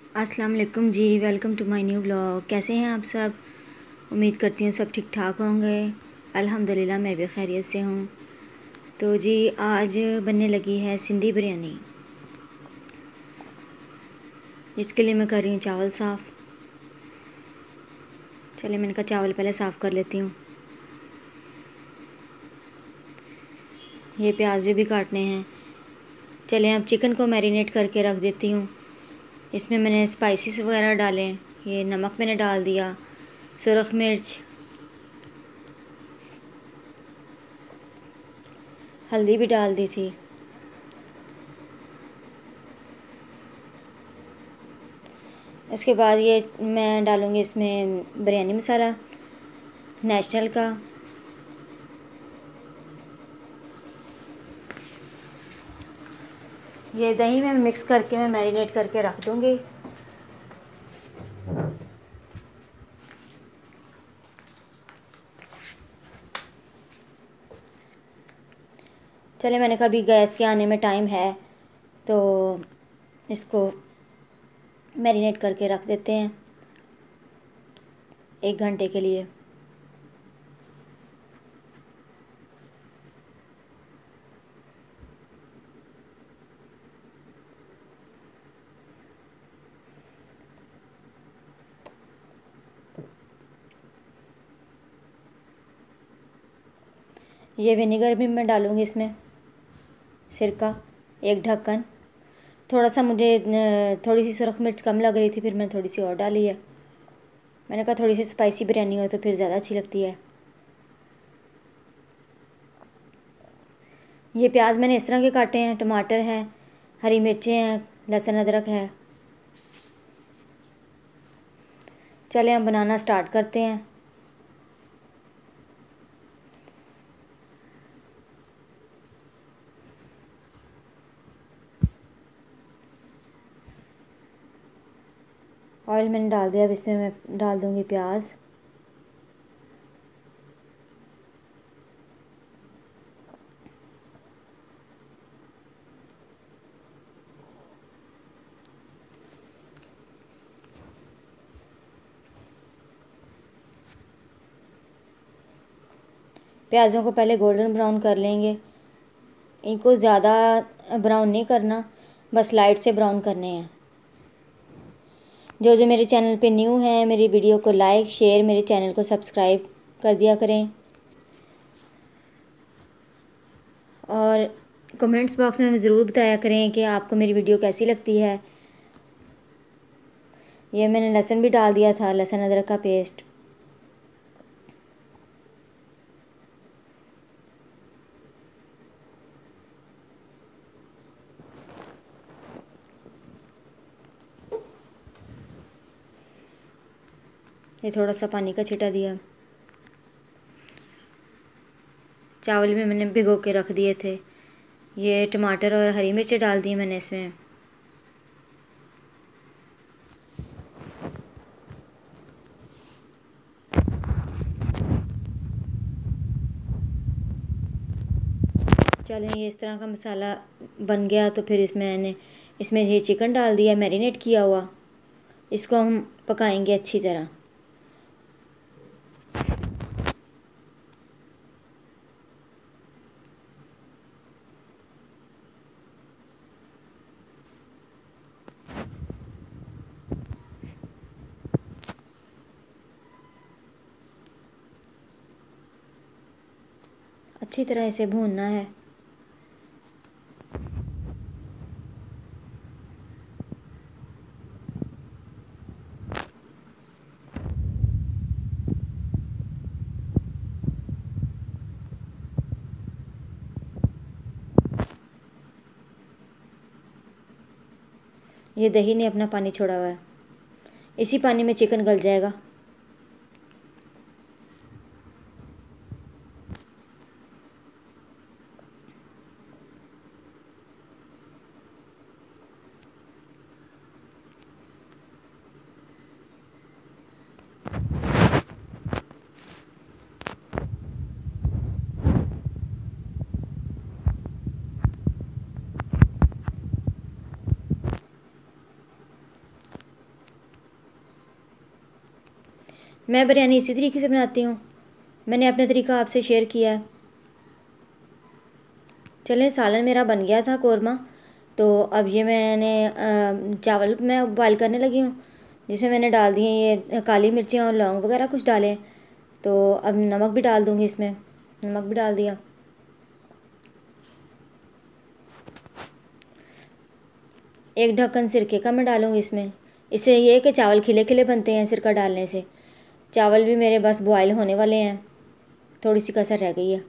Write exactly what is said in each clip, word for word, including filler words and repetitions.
अस्सलाम वालेकुम जी। Welcome to my new blog. कैसे हैं आप सब? उम्मीद करती हूँ सब ठीक ठाक होंगे। अल्हम्दुलिल्लाह मैं भी खैरियत से हूँ। तो जी आज बनने लगी है सिंधी बिरयानी। इसके लिए मैं कर रही हूँ चावल साफ़। चलिए मैंने कहा चावल पहले साफ़ कर लेती हूँ। ये प्याज भी, भी काटने हैं। चलिए अब चिकन को मैरिनेट करके रख देती हूँ। इसमें मैंने स्पाइसेस वगैरह डाले। ये नमक मैंने डाल दिया, सुरख मिर्च, हल्दी भी डाल दी थी। इसके बाद ये मैं डालूँगी इसमें बिरयानी मसाला नेशनल का। ये दही में मिक्स करके मैं मैरिनेट करके रख दूँगी। चले मैंने कहा अभी गैस के आने में टाइम है तो इसको मैरिनेट करके रख देते हैं एक घंटे के लिए। ये विनेगर भी मैं डालूँगी इसमें, सिरका एक ढक्कन। थोड़ा सा मुझे थोड़ी सी सुरख मिर्च कम लग रही थी, फिर मैंने थोड़ी सी और डाली है। मैंने कहा थोड़ी सी स्पाइसी बिरयानी हो तो फिर ज़्यादा अच्छी लगती है। ये प्याज मैंने इस तरह के काटे हैं, टमाटर हैं, हरी मिर्चें हैं, लहसुन अदरक है। चलें हम बनाना स्टार्ट करते हैं। ऑयल मैंने डाल दिया। अब इसमें मैं डाल दूँगी प्याज। प्याज़ों को पहले गोल्डन ब्राउन कर लेंगे। इनको ज़्यादा ब्राउन नहीं करना, बस लाइट से ब्राउन करने हैं। जो जो मेरे चैनल पे न्यू हैं मेरी वीडियो को लाइक शेयर, मेरे चैनल को सब्सक्राइब कर दिया करें। और कमेंट्स बॉक्स में ज़रूर बताया करें कि आपको मेरी वीडियो कैसी लगती है। ये मैंने लहसुन भी डाल दिया था, लहसुन अदरक का पेस्ट। ये थोड़ा सा पानी का छिटा दिया। चावल भी मैंने भिगो के रख दिए थे। ये टमाटर और हरी मिर्च डाल दी मैंने इसमें। चलें ये इस तरह का मसाला बन गया तो फिर इसमें मैंने इसमें ये चिकन डाल दिया मैरिनेट किया हुआ। इसको हम पकाएंगे अच्छी तरह। अच्छी तरह इसे भूनना है। ये दही ने अपना पानी छोड़ा हुआ है, इसी पानी में चिकन गल जाएगा। मैं बिरयानी इसी तरीके से बनाती हूँ, मैंने अपना तरीका आपसे शेयर किया है। चलें, सालन मेरा बन गया था कोरमा। तो अब ये मैंने चावल मैं बॉयल करने लगी हूँ, जिसमें मैंने डाल दिए ये काली मिर्चें और लौंग वगैरह कुछ डाले। तो अब नमक भी डाल दूँगी, इसमें नमक भी डाल दिया। एक ढक्कन सिरके का मैं डालूँगी इसमें। इससे ये है कि चावल खिले खिले बनते हैं सिरका डालने से। चावल भी मेरे बस बॉयल होने वाले हैं, थोड़ी सी कसर रह गई है।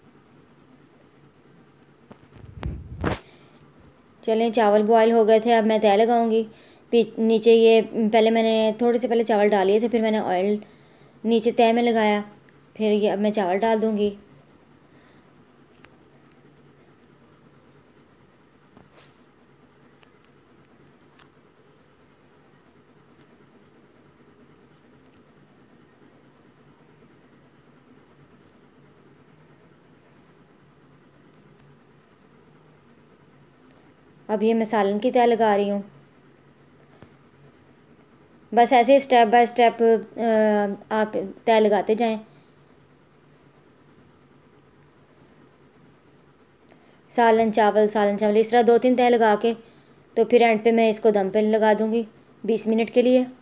चलें, चावल बॉयल हो गए थे, अब मैं तय लगाऊंगी। नीचे ये पहले मैंने थोड़े से पहले चावल डाल लिए थे, फिर मैंने ऑयल नीचे तय में लगाया, फिर ये अब मैं चावल डाल दूंगी। अब ये मैं सालन की तय लगा रही हूँ। बस ऐसे स्टेप बाय स्टेप आप तय लगाते जाएं। सालन चावल सालन चावल इस तरह दो तीन तय लगा के तो फिर एंड पे मैं इसको दम पे लगा दूंगी बीस मिनट के लिए।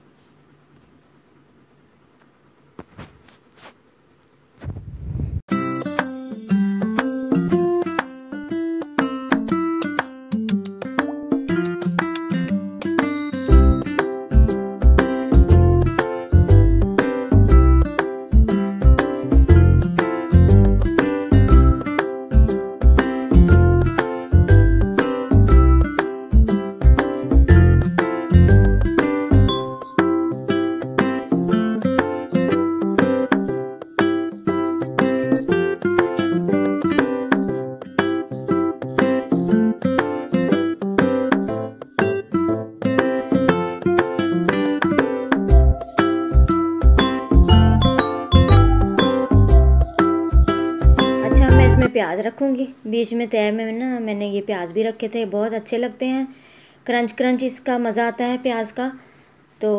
प्याज रखूँगी बीच में तय में ना, मैंने ये प्याज भी रखे थे, बहुत अच्छे लगते हैं, क्रंच क्रंच इसका मज़ा आता है प्याज का। तो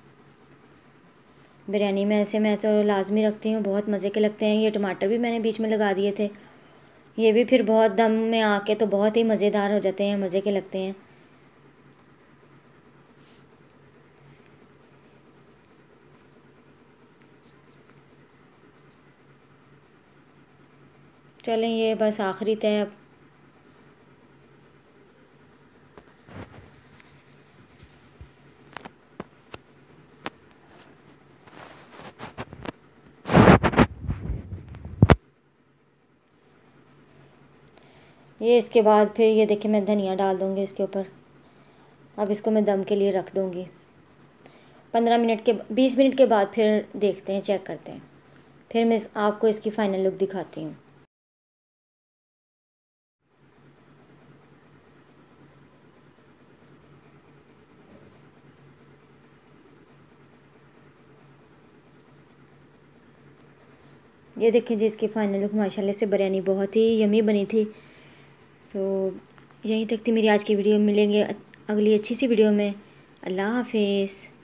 बिरयानी में ऐसे मैं तो लाजमी रखती हूँ, बहुत मज़े के लगते हैं। ये टमाटर भी मैंने बीच में लगा दिए थे, ये भी फिर बहुत दम में आके तो बहुत ही मज़ेदार हो जाते हैं, मज़े के लगते हैं। चलें, ये बस आखिरी तय अब। ये इसके बाद फिर ये देखिए मैं धनिया डाल दूँगी इसके ऊपर। अब इसको मैं दम के लिए रख दूँगी पंद्रह मिनट के बीस मिनट के बाद फिर देखते हैं, चेक करते हैं, फिर मैं आपको इसकी फ़ाइनल लुक दिखाती हूँ। ये देखिए जी इसकी फ़ाइनल लुक, माशाल्लाह से बिरयानी बहुत ही यमी बनी थी। तो यहीं तक थी मेरी आज की वीडियो, मिलेंगे अगली अच्छी सी वीडियो में। अल्लाह हाफिज़।